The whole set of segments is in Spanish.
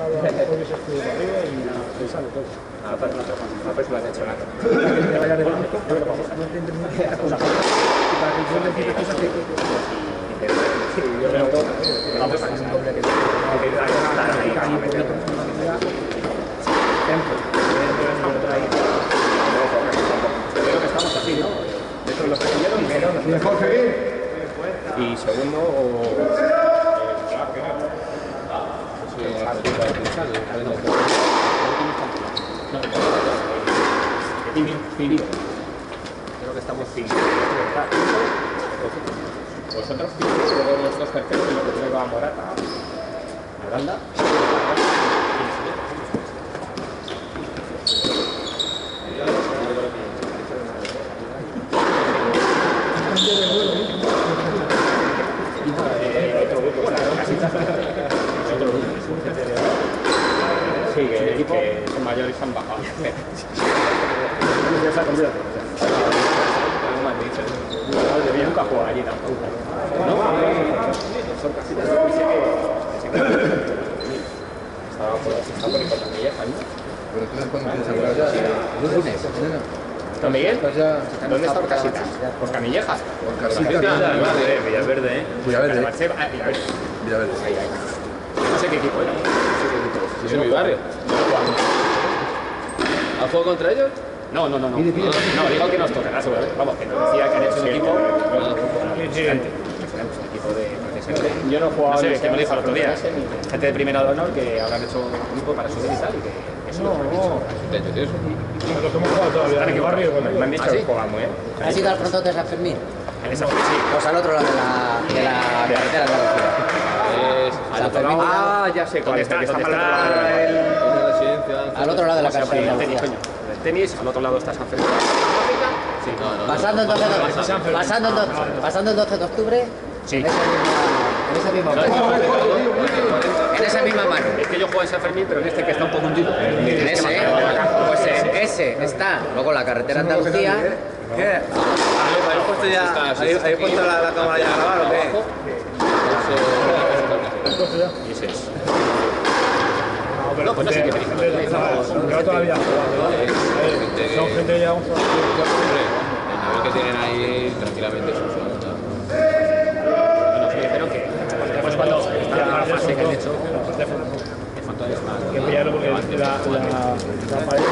Pones escudo para arriba y te sale todo. Pues lo has hecho nada. Que vaya de blanco, no te entiendes mucho las cosas. Y para que yo decida cosas que... Yo creo que vamos a hacer un doble que creo que estamos así, ¿no? Estos los primeros y segundo creo que estamos vosotros luego los dos terceros y lo que traigo a Morata Miranda sí, que son mayores y han bajado. Yo nunca juego allí tampoco. ¿No? Son casitas de estaba por ahí con la Milleja, ¿no? Pero tú cuando tienes asegurado ya, el lunes, ¿Don Miguel? ¿Dónde está por casitas? ¿Por Canillejas? Por casitas. Villaverde, Villaverde. Villaverde. No sé qué equipo era. ¿Es en mi barrio? ¿Has jugado contra ellos? No. No, digo que nos tocará seguramente. Vamos, que nos decía que han hecho un equipo excelente. Un equipo de profesionales. Yo no he jugado. No sé, que me lo dijo el otro día. Gente de primera de honor que habrán hecho un equipo para subir y tal. Y que eso lo han hecho. Lo que hemos jugado todavía en el barrio. Me han dicho que juegan muy bien. ¿Has ido al pronto de San Fermín? En esa sí. Pues al otro lado de la carretera de Andalucía. San Fermín. Ya sé cuál ¿Dónde está. está? Al otro lado de la carretera de Andalucía. El tenis, al otro lado está San Fernando. Sí, Pasando el 12 de octubre, sí. en esa misma mano. En esa misma mano. Es que yo juego en San Fermín, pero en este que está un poco hundido. En ese, pues ese está. Luego la carretera de Andalucía. ¿Qué? ¿Habéis puesto la cámara ya a grabar o qué? Y ese es. No, pues no sé qué película. Yo todavía son gente ya un El nivel que tienen ahí tranquilamente son Nos dijeron que después cuando está la fase que han hecho, que faltan es más. que pillarlo porque la pared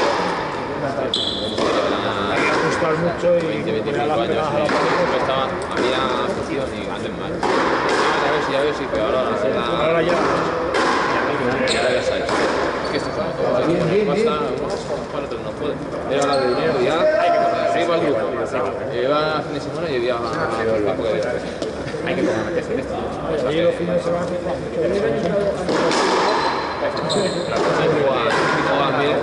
hay que ajustar mucho y 20-25 años había afición y hacen mal. Ya ves, pero ahora ya ya sabes. Es que esto es como todo. Para otros no puede. Era hablar de dinero y ya. Se iba al grupo. Iba a fin de semana y iba al campo que había. Hay que comprometerse en esto. allí los fines de semana Juegan bien.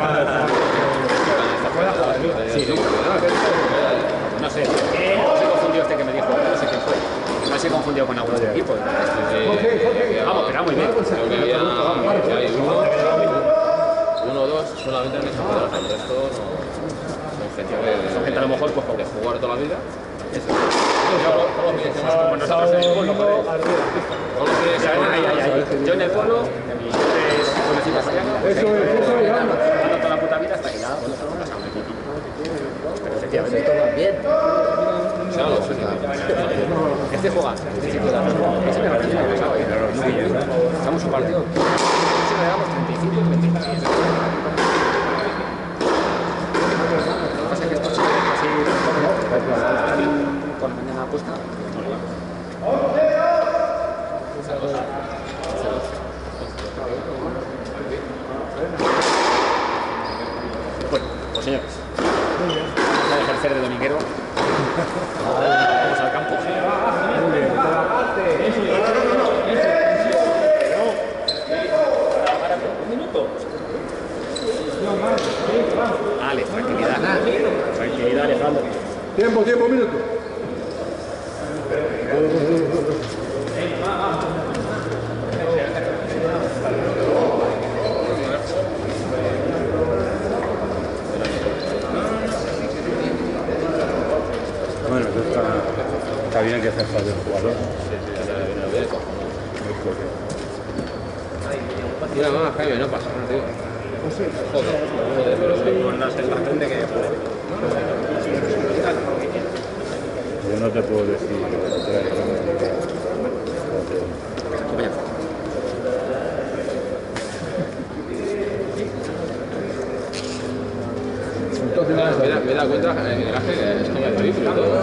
No sé, se confundió este que me dijo, no sé quién fue. No se confundió con algún otro equipo. Vamos, pero muy bien. Creo que hay uno o dos solamente han hecho jugadores, el resto son gente Son gente a lo mejor pues de jugar toda la vida. como nosotros en el polo, yo en el polo, mis tres pueblecitos allá, jugando toda la puta vida hasta que ya, bueno, solo pasado un equipo. Pero efectivamente todo va bien. Este juega, este sí juega. Ese me parece que me pasaba. Estamos un partido. Si le damos 35 y 26. Lo que pasa es que estos chicos así con mañana puesta. Bueno, pues señores, vamos a ejercer de dominguero. Vamos al campo. Vale, tranquilidad. Tranquilidad, Alejandro. Tiempo, minuto. Bueno, está bien que hace falta el jugador. Mira, más, Jaime, no pasa nada, tío. Joder, pero Con la sensación de que... Yo no te puedo decir. me da cuenta que esto me parece todo.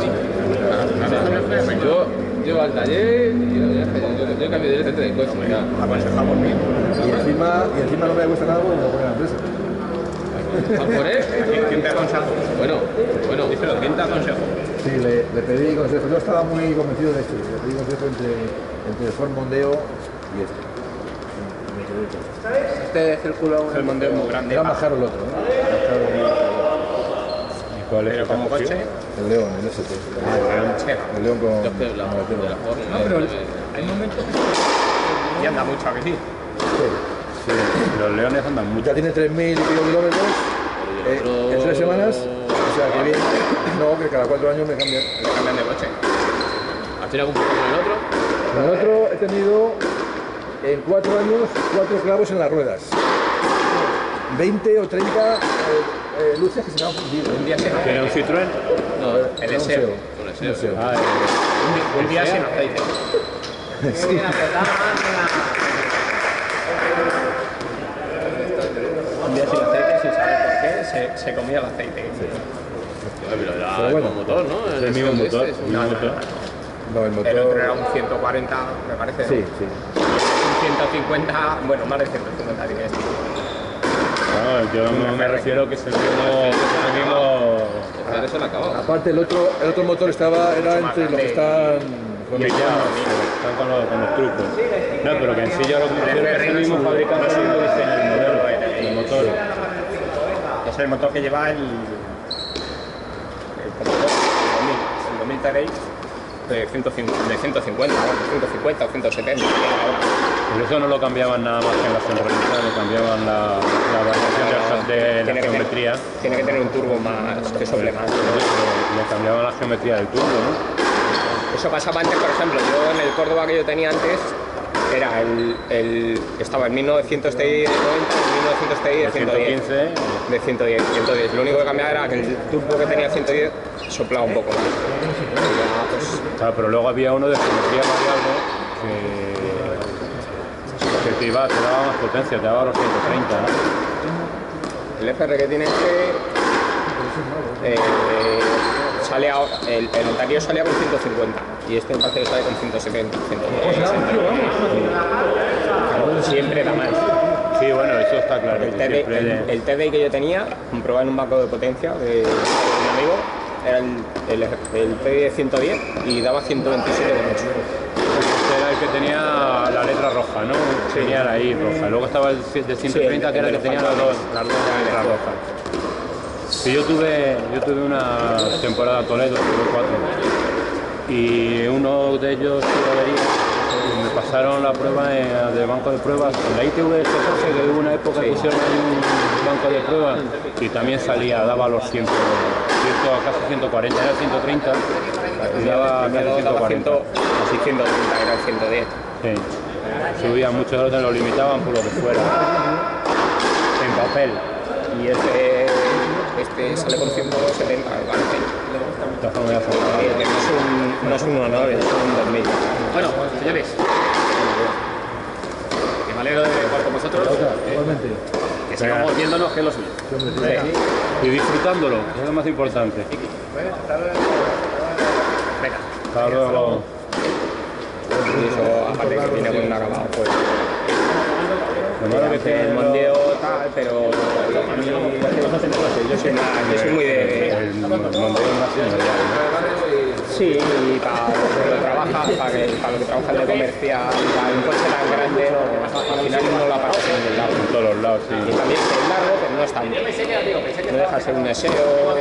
Yo al taller, yo cambio directamente de coche. Aconsejamos bien. Y encima no me gusta nada porque me lo pone la empresa. ¿A por él? ¿Quién te aconsejó? Bueno. Díselo, ¿quién te aconsejó? Sí, le pedí consejo. Yo estaba muy convencido de esto. Le pedí consejo entre el Ford Mondeo y este. Me quedé con esto. Este círculo. El Mondeo es muy grande. Era más caro el otro, ¿no? ¿Y cuál es Pero el como coche? coche... El León, el ST. El León con... Yo que la de la Ford. No, pero hay momentos que... Y anda mucho, ¿a que sí? Sí, los leones andan mucho. Ya tiene 3.000 y pico kilómetros en 3 semanas. O sea que bien. No, que cada 4 años me cambian. Le cambian de coche. ¿Has tenido algún problema con el otro? Con el otro he tenido en 4 años 4 clavos en las ruedas. 20 o 30 luces que se me han fundido. Un día sin ¿Tiene aceite. un Citroën? No, El era un SEO. SEO. Un SEO. Ah, Un día sin aceite. Sí. Un día sin aceite, sin saber por qué, se comía el aceite. Pero era Pero bueno, con motor, ¿no? Es el mismo motor. Este, el mismo motor. No, el El otro motor... era un 140, me parece. ¿no? Sí, sí. Un 150, bueno, más de 150 tiene este. No, yo no me refiero que es el mismo Pero eso lo ha acabado. Aparte el otro motor era entre los que están con ya, el están con los trucos. No, pero que en sí yo lo que me refiero es que el mismo fabricante no diseña el modelo, el motor. Es el motor que lleva el motor, el 2000 Terrace de 150 o 170. Pero eso no lo cambiaban nada más que en la centralidad, le cambiaban la variación de la geometría. Tiene que tener un turbo más que sople más. Le cambiaban la geometría del turbo, ¿no? Eso pasaba antes, por ejemplo, yo en el Córdoba que yo tenía antes, era estaba en 1990, en 1900 TI de 110. 115. De 110. Lo único que cambiaba era que el turbo que tenía 110 soplaba un poco más. Y ya, pues, Claro, pero luego había uno de geometría variable que te daba más potencia, te daba los 130, ¿no? el FR que tiene sale ahora, el anterior salía con 150 y este me parece que sale con 170, 110, siempre da más. Sí, bueno, eso está claro. El que TDI, siempre el TDI que yo tenía, comprobaba en un banco de potencia de un amigo, era el TDI de 110 y daba 127,8. Este era el que tenía la letra roja, ¿no? Tenía la I roja. Luego estaba el de 130, que era el que tenía las dos letras rojas. Sí, yo tuve una temporada en Toledo, tuve 4. Y uno de ellos tuvo avería. Me pasaron la prueba de banco de pruebas. En la ITV que hubo una época que pusieron ahí un banco de pruebas y también salía, daba los 100, casi 140, era 130 y daba casi 140. Así 130, era el 110. Sí. Subían muchos otros, lo limitaban por lo de fuera. En papel. Y este sale con 170, me parece. De todas formas, ya son- Que no es un 1.9, es un 2000. Bueno, señores, que me alegro de jugar con vosotros. Igualmente. Que sigamos viéndonos, que es lo suyo. Y disfrutándolo, es lo más importante. Venga. Hasta luego. Y eso, aparte que viene con un acabado, pues. Lo malo que tiene El mondeo tal, pero a mí yo soy muy de. el mondeo es más similar, Sí, para lo que trabaja, para lo que trabaja el de comercial, para un coche tan grande, al final no lo aparece en ningún lado. ¿no? En todos los lados, sí. Y también es largo, pero no es tanto. No deja de ser un SEO.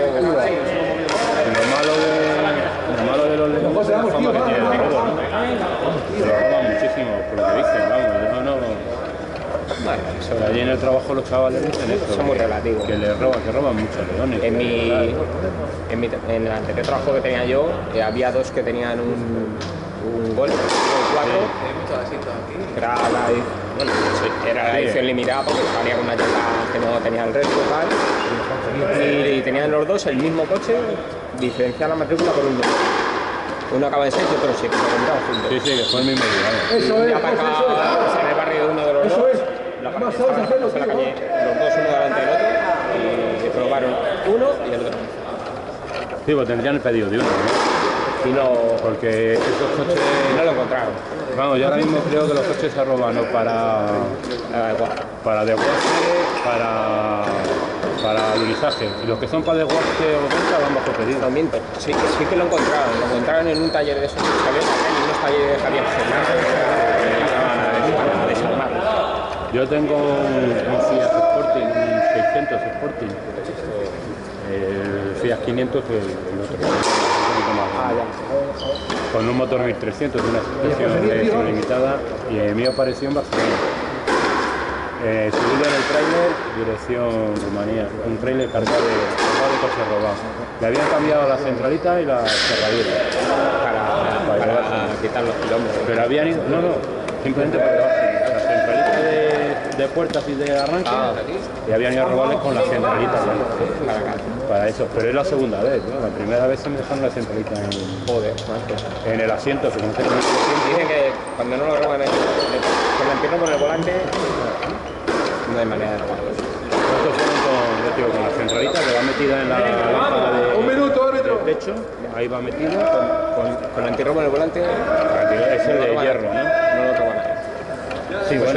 Y lo malo de los leones es la fama que tienen de robo, ¿no? Se lo roban muchísimo, por lo que dicen, vamos. Eso no... Bueno, eso Pero allí en el trabajo los chavales dicen esto. Eso es muy relativo. Que roban muchos leones. en el anterior trabajo que tenía yo, había dos que tenían un Golf, un 4, que era bueno, era la edición limitada porque salía con una llanta que no tenía el resto tal. Y tenían los dos el mismo coche, diferenciar la matrícula por un número. Uno acaba en 6 y otro en 7, se compraban juntos. Sí, que fue el mismo día. Eso es, Y aparcaba en el barrio de uno de los eso dos. es. La Más sabes hacerlo, en la tío, calle, los dos uno delante del otro y probaron uno y el otro. Sí, pues tendrían el pedido de uno, ¿no? Y no, Porque esos coches... no lo encontraron. Vamos, yo ahora mismo creo que los coches se roban ¿no? para desguace, para alunizaje. Y los que son para desguace o venta van bajo pedido. No miento, sí que lo encontraron en un taller de esos que había en unos talleres que había para desarmar. Yo tengo un Fiat Sporting, un 600 Sporting. El Fiat 500 que el otro, un poquito más grande. Con un motor 1300 de una suspensión de edición limitada y el mío apareció en Barcelona. Subido en el tráiler, dirección Rumanía, un tráiler cargado de coches robados. Le habían cambiado la centralita y la cerradura Para quitar los kilómetros. pero habían ido, no, simplemente para llevarse la centralita de puertas y de arranque y habían ido a robarles con la centralita para eso, pero es la segunda vez, ¿no? La primera vez se me dejaron la centralita en el asiento, que no sé cómo. Dicen que cuando no lo roban con la pierna por el volante, no hay manera de robarlo. Estos fueron con la centralita que va metida en la lámpara Un minuto, árbitro. del techo, ahí va metida, Con el antirrobo en el volante, es el de hierro, ¿no? no lo roban ahí. Sí, bueno,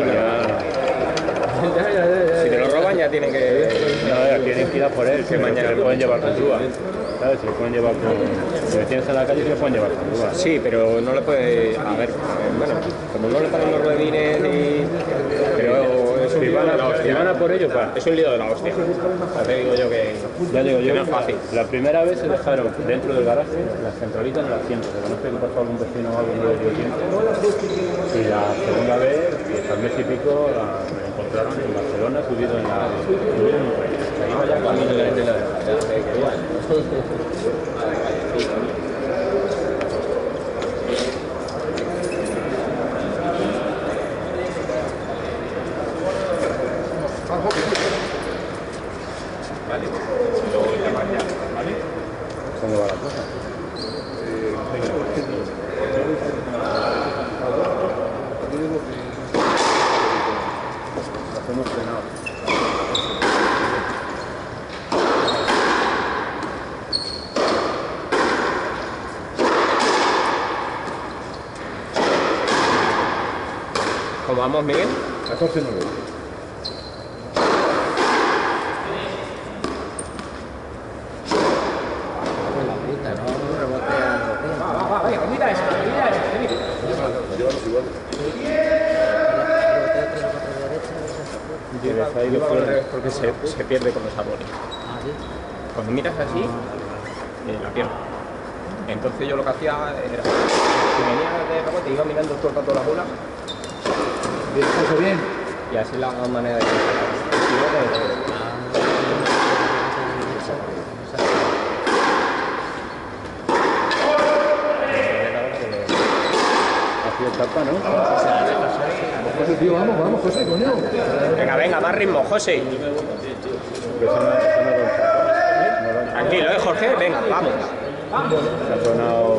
Si te lo roban ya tienen que... ya tienen que ir a por él, que mañana le pueden llevar con grúa. ¿Sabes? Se le pueden llevar si me tienes en la calle, se le pueden llevar con grúa. Sí, pero no le puede... A ver, bueno, como no le pagan los ruedines y... Pero es un lío de la hostia. Si van a por ellos, va. Es un lío de la hostia. Ya te digo yo que... Ya digo yo, no es fácil. la primera vez se dejaron dentro del garaje las centralitas en el asiento, porque no sé qué pasó a algún vecino o algo no le dio tiempo. Y la segunda vez, al mes y pico, me encontraron en Barcelona subido en un tren. Ahí vaya camino de la ¿Cómo va la cosa? Hacemos frenado. ¿Cómo vamos, Miguel? 14-9. Ahí lo pongo al revés porque se pierde con los árboles. Cuando miras así, la pierdo. Entonces yo lo que hacía era, si venía de rebote, iba mirando todo el rato la bola. Bien, eso bien. Y así la manera de... Tapa, ¿no? José, tío, vamos, José, coño. Venga, más ritmo, José. Tranquilo, Jorge, venga, vamos. Se ha sonado...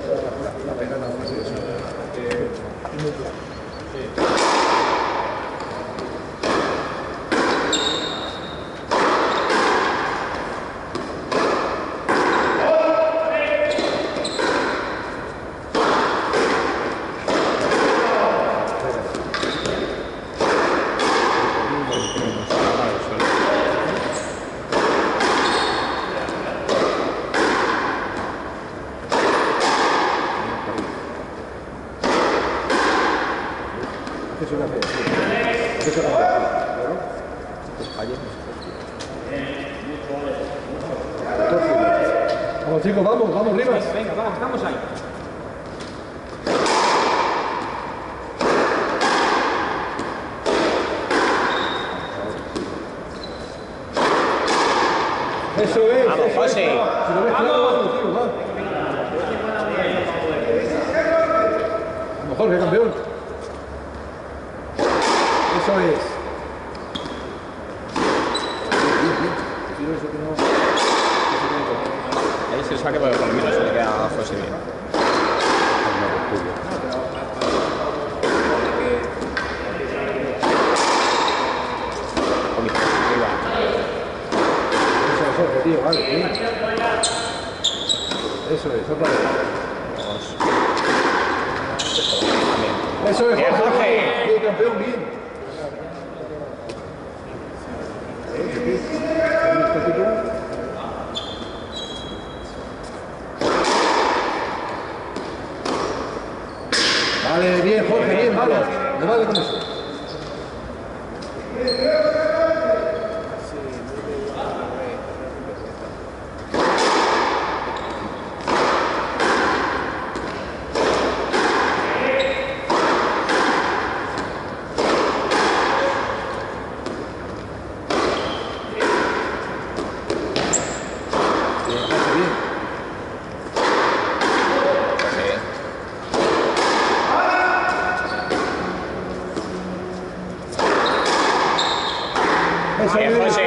Vamos, chicos, vamos, Rivas. Venga, vamos ahí. Eso es. Vamos, José. Si lo ves claro, vamos, tío, va. Vamos, Jorge, campeón. eso que no... Ahí se saque porque por lo menos se le queda a José bien. Eso es objetivo, vale, bien. Eso es, otra vez. Eso es, Bien, Jorge. Bien, campeón, bien. Vale, bien, Jorge, bien, vale. Me vale con eso. Bien, José.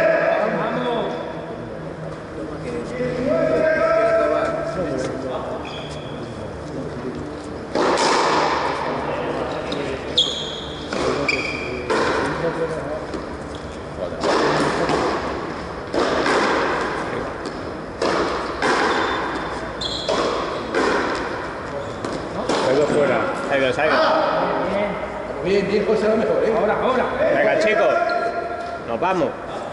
Salgo fuera. Salgo. Bien, bien, José, va mejor, ¿eh? Ahora. Venga, chicos. Nos vamos.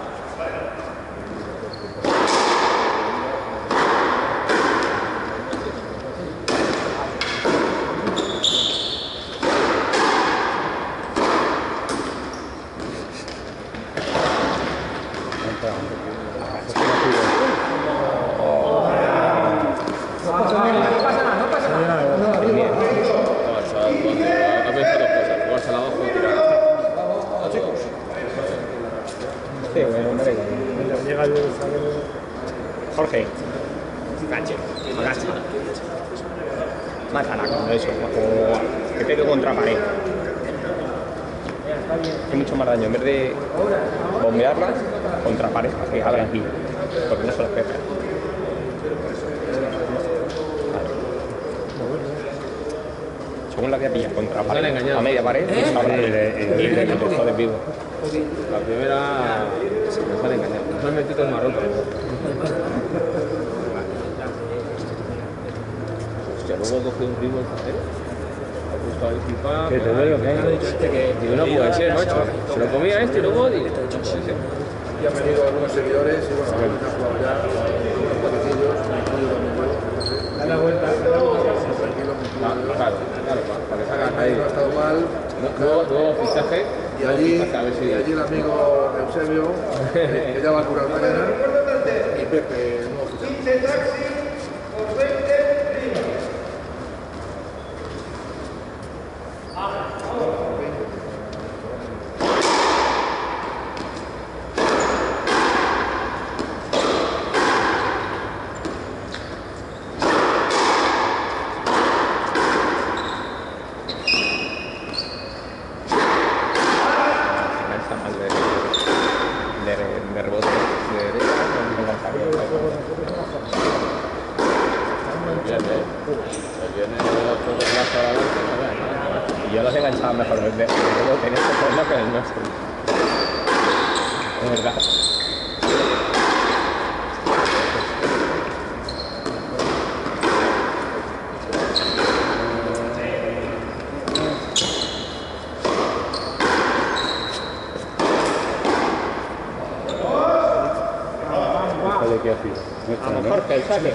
Ha pensado dos cosas, jugársela abajo y tirar. Sí, bueno, hombre. Jorge. Agacha. Mátala con eso. Que pegue contra pared. Hace mucho más daño. En vez de bombearla contra pared, que abra aquí. Porque no se las pega. Según la voy a pillar contra pared, a media pared, y abra y le jodes vivo. La primera se nos han engañado. Nos han metido en Marruecos. Hostia, luego he cogido un ritmo el cajero. Ha puesto ahí pipa. ¿Qué te duele o qué? Digo, no puede ser, macho. Se lo comía este y luego digo, Ya han venido algunos seguidores y bueno, han jugado ya unos paquetillos, da la vuelta, claro, para que salgan ahí. no ha estado mal. Nuevo fichaje. Y allí, a ver si... y allí el amigo Eusebio, que ya va a curar mañana, y Pepe, el nuevo fichaje. De rebote de derecha, no engancha bien. Y yo los enganchaba mejor de rebote en este torneo que en el nuestro. Es verdad. ¿Qué ha sido? Vamos, Jorge, el saque.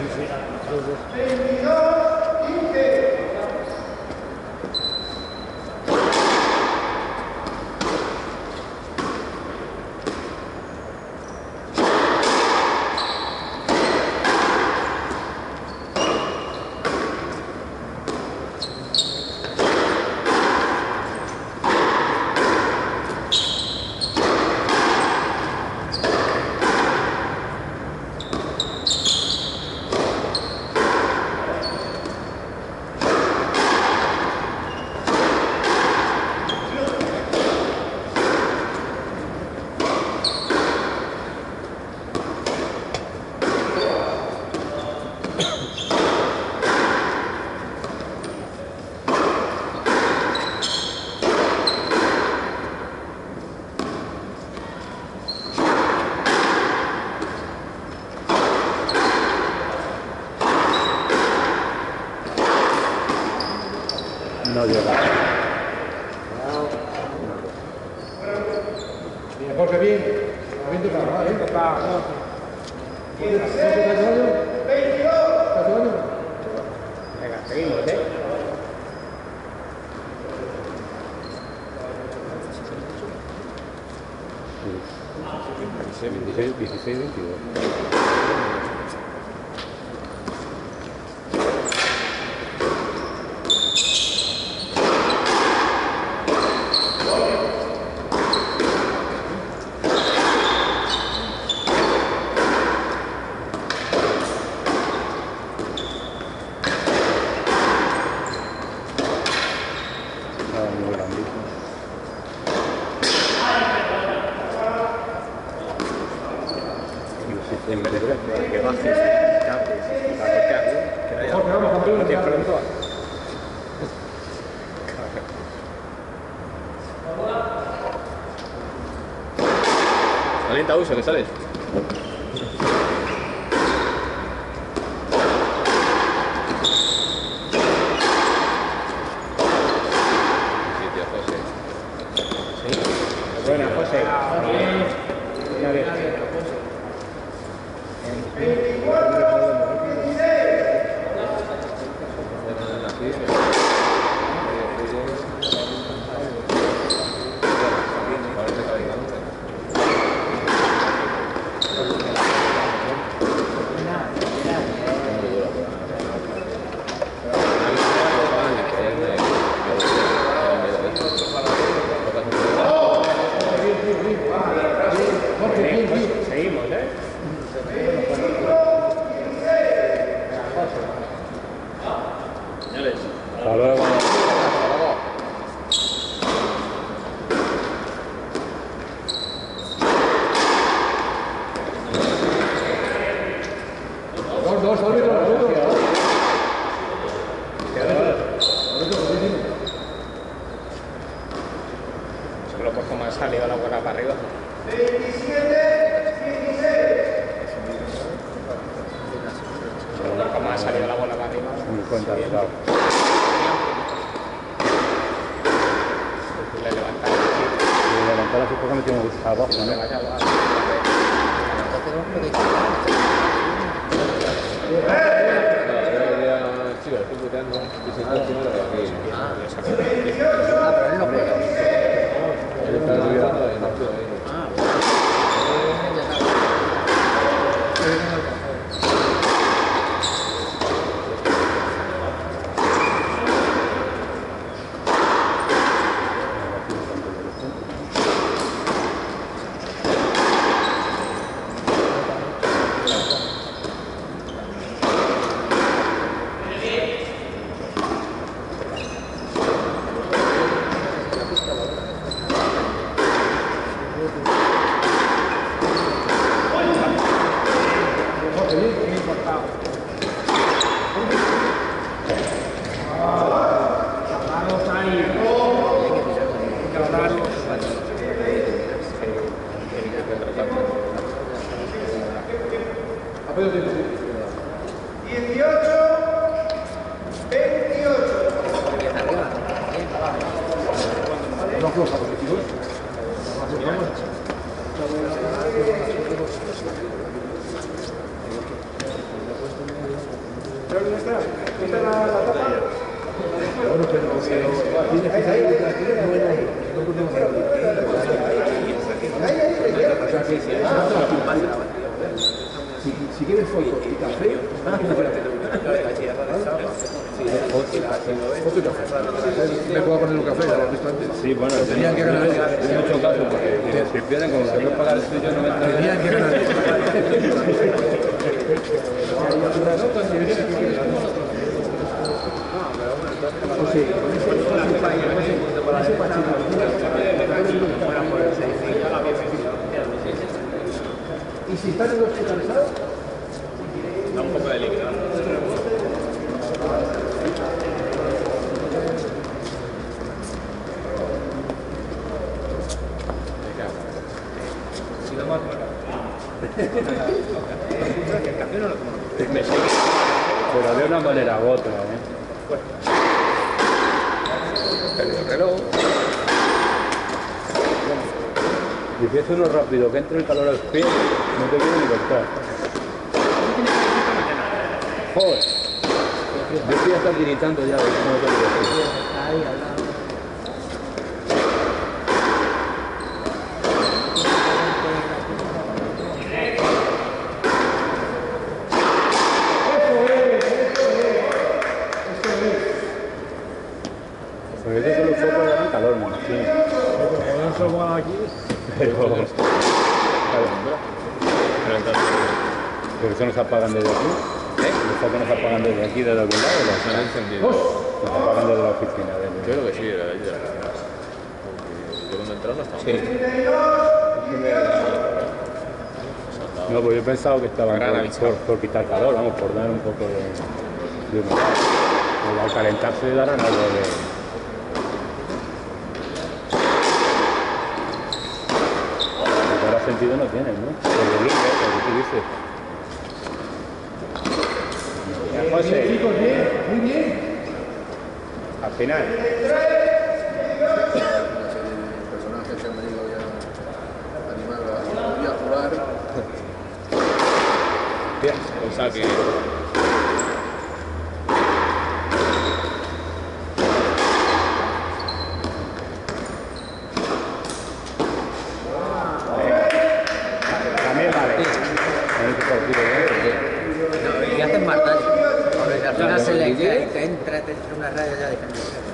no llega. Bien, Jorge, bien. Bien tocado, ¿eh? Venga, seguimos, ¿eh? Sí, 16, 22. Muy grandito. Que bajes, Jorge, vamos, campeón. no tienes pronto. Alienta uso, que sales. Buena, José. Ya ves. Seguimos, ¿eh? Señores. Hasta luego. Dos, Solo por cómo ha salido la bola para arriba. Solo por cómo ha salido la bola para arriba. Me cuenta de lado. Le levantas. Y levantar así porque me tengo que buscar abajo, ¿no? Chico, estoy puteando y se está encima de aquí. Él está olvidando de partido ahí. Si quieres foto y café, foto y café. Me puedo poner un café, ya lo has visto antes. Sí, bueno, Tenían que ganar. en muchos casos, porque si pierden, como que no pagar el suyo, no me entra. Tenían que ganar. ¿Y si están hospitalizados? Da un poco de líquido. Pero de una manera u otra, ¿eh? Pero el reloj. Y empieza uno rápido, que entre el calor al pie, no te quiero ni cortar. Joder. Yo estoy hasta tiritando ya, no te quiero decir. Ahí, al lado. Porque eso que los focos dan calor, me imagino. No se lo pongan aquí. Pero eso no se apagan desde aquí. Los focos no se apagan desde aquí, desde algún lado. Se han encendido. No se apagan desde la oficina. Yo creo que sí, era de allí de la oficina. Porque yo cuando entraron estaba. Sí. No, pues yo he pensado que estaban Gran avisado. por quitar calor, vamos, por dar un poco de humedad. Pero al calentarse darán algo de... Porque ahora sentido no tienen, ¿no? Por el volumen, lo que tú dices. Ya, José, Chicos, bien, muy bien. al final. Personajes que han venido ya a animar y a jugar. O sea que. También vale. En este partido, ¿no? No, y hacen más daño. Porque al final se le cae, te entra una raya ya de